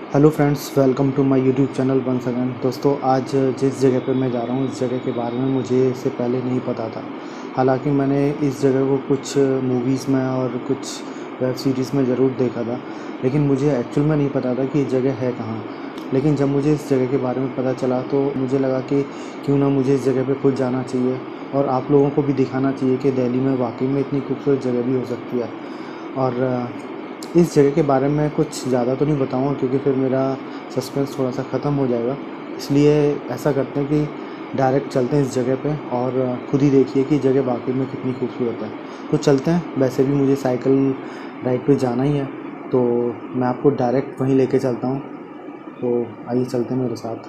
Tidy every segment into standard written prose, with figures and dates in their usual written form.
Hello friends, welcome to my YouTube channel once again. दोस्तों, आज जिस जगह पर मैं जा रहा हूँ इस जगह के बारे में मुझे इससे पहले नहीं पता था। हालांकि मैंने इस जगह को कुछ मूवीज़ में और कुछ वेब सीरीज़ में ज़रूर देखा था, लेकिन मुझे एक्चुअल में नहीं पता था कि ये जगह है कहाँ। लेकिन जब मुझे इस जगह के बारे में पता चला तो मुझे लगा कि क्यों ना मुझे इस जगह पर खुद जाना चाहिए और आप लोगों को भी दिखाना चाहिए कि दिल्ली में वाकई में इतनी खूबसूरत जगह भी हो सकती है। और इस जगह के बारे में कुछ ज़्यादा तो नहीं बताऊँगा क्योंकि फिर मेरा सस्पेंस थोड़ा सा ख़त्म हो जाएगा। इसलिए ऐसा करते हैं कि डायरेक्ट चलते हैं इस जगह पे और खुद ही देखिए कि जगह वाकई में कितनी खूबसूरत है। तो चलते हैं। वैसे भी मुझे साइकिल राइड पे जाना ही है, तो मैं आपको डायरेक्ट वहीं लेके चलता हूँ। तो आइए चलते हैं मेरे साथ।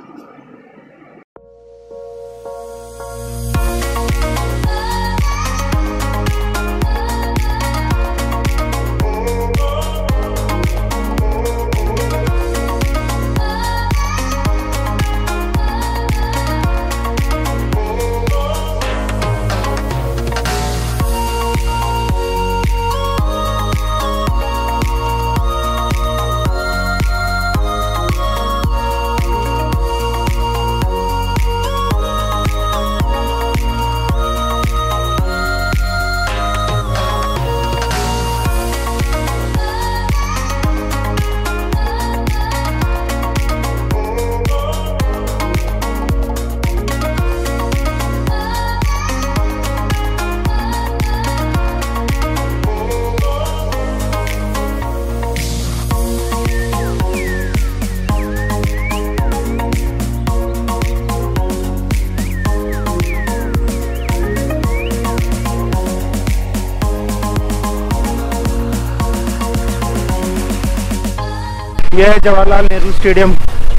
यह है जवाहरलाल नेहरू स्टेडियम,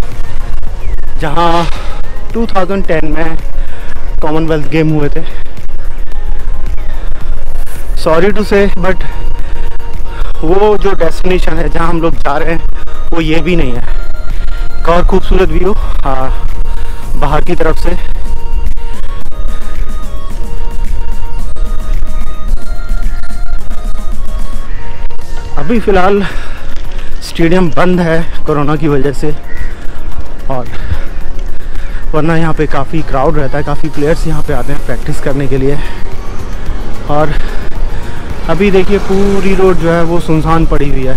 जहां 2010 में कॉमनवेल्थ गेम हुए थे। सॉरी टू से बट वो जो डेस्टिनेशन है जहां हम लोग जा रहे हैं वो ये भी नहीं है। एक और खूबसूरत व्यू बाहर की तरफ से। अभी फ़िलहाल स्टेडियम बंद है कोरोना की वजह से, और वरना यहाँ पे काफ़ी क्राउड रहता है, काफ़ी प्लेयर्स यहाँ पे आते हैं प्रैक्टिस करने के लिए। और अभी देखिए पूरी रोड जो है वो सुनसान पड़ी हुई है।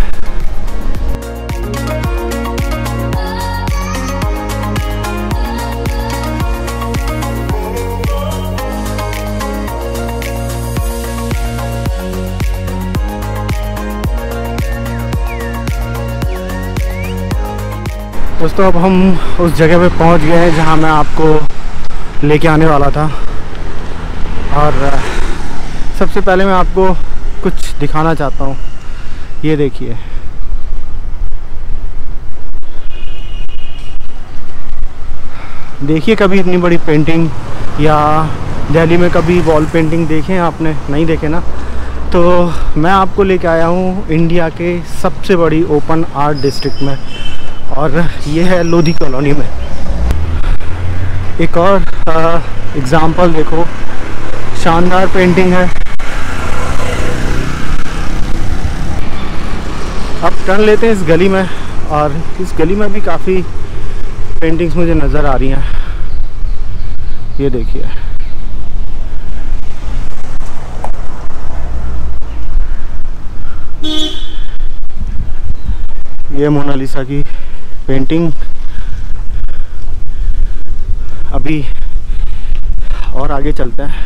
दोस्तों, अब हम उस जगह पे पहुंच गए हैं जहां मैं आपको लेके आने वाला था। और सबसे पहले मैं आपको कुछ दिखाना चाहता हूं। ये देखिए, देखिए कभी इतनी बड़ी पेंटिंग या दिल्ली में कभी वॉल पेंटिंग देखे हैं आपने? नहीं देखे ना? तो मैं आपको लेके आया हूँ इंडिया के सबसे बड़ी ओपन आर्ट डिस्ट्रिक्ट में, और ये है लोधी कॉलोनी में। एक और एग्जाम्पल देखो, शानदार पेंटिंग है। अब टर्न लेते हैं इस गली में, और इस गली में भी काफ़ी पेंटिंग्स मुझे नज़र आ रही हैं। ये देखिए, ये मोनालिसा की पेंटिंग। अभी और आगे चलते हैं।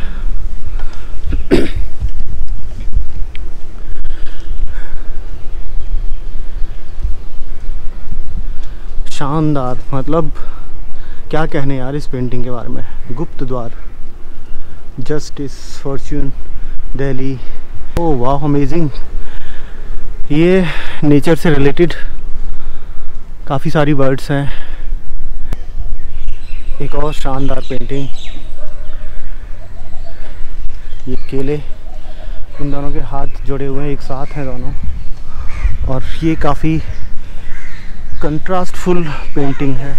शानदार, मतलब क्या कहने यार इस पेंटिंग के बारे में। गुप्त द्वार, जस्टिस, फॉर्च्यून, दिल्ली। ओह वाह, अमेजिंग। ये नेचर से रिलेटेड काफ़ी सारी बर्ड्स हैं। एक और शानदार पेंटिंग, ये केले, इन दोनों के हाथ जुड़े हुए हैं, एक साथ हैं दोनों। और ये काफ़ी कंट्रास्टफुल पेंटिंग है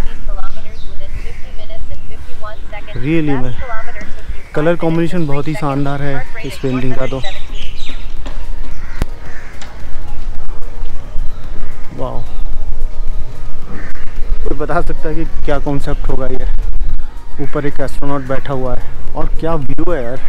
रियली में। कलर कॉम्बिनेशन बहुत ही शानदार है इस पेंटिंग का। तो वाह, बता सकता कि क्या कॉन्सेप्ट होगा ये। ऊपर एक एस्ट्रोनॉट बैठा हुआ है और क्या व्यू है यार।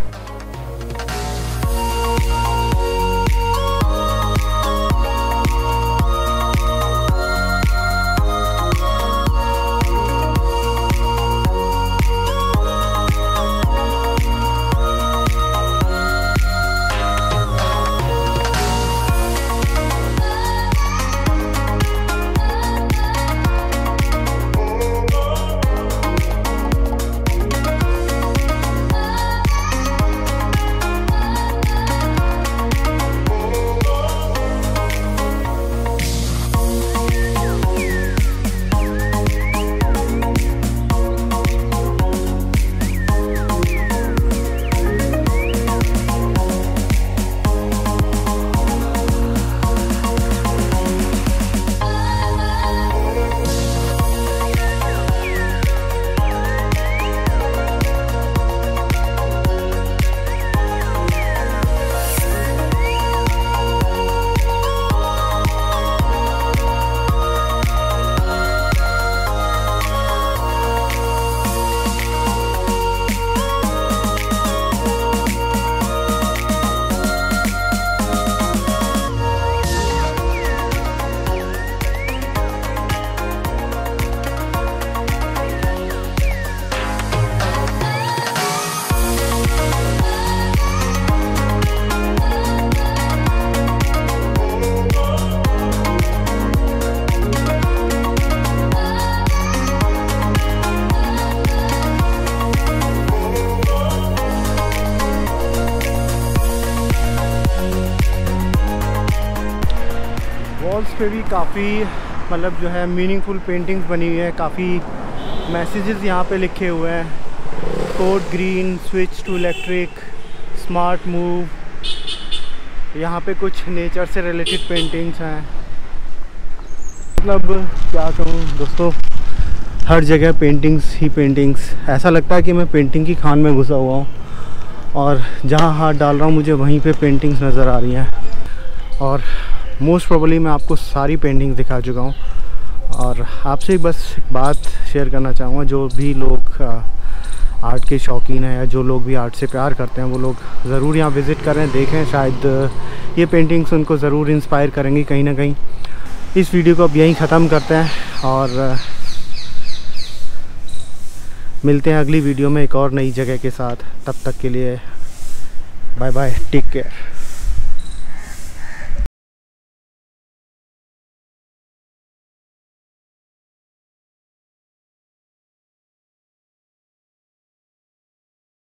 वॉल्स पे भी काफ़ी मतलब जो है मीनिंगफुल पेंटिंग्स बनी हुई है। काफ़ी मैसेजेस यहाँ पे लिखे हुए हैं। Code green, switch to electric, smart move. यहाँ पे कुछ नेचर से रिलेटेड पेंटिंग्स हैं। मतलब क्या कहूँ दोस्तों, हर जगह पेंटिंग्स ही पेंटिंग्स। ऐसा लगता है कि मैं पेंटिंग की खान में घुसा हुआ हूँ और जहाँ हाथ डाल रहा हूँ मुझे वहीं पे पेंटिंग्स नज़र आ रही हैं। और मोस्ट प्रोबेबली मैं आपको सारी पेंटिंग्स दिखा चुका हूँ। और आपसे बस एक बात शेयर करना चाहूँगा, जो भी लोग आर्ट के शौकीन हैं या जो लोग भी आर्ट से प्यार करते हैं वो लोग ज़रूर यहाँ विज़िट करें, देखें। शायद ये पेंटिंग्स उनको ज़रूर इंस्पायर करेंगी कहीं ना कहीं। इस वीडियो को अब यहीं ख़त्म करते हैं और मिलते हैं अगली वीडियो में एक और नई जगह के साथ। तब तक के लिए बाय बाय, टेक केयर।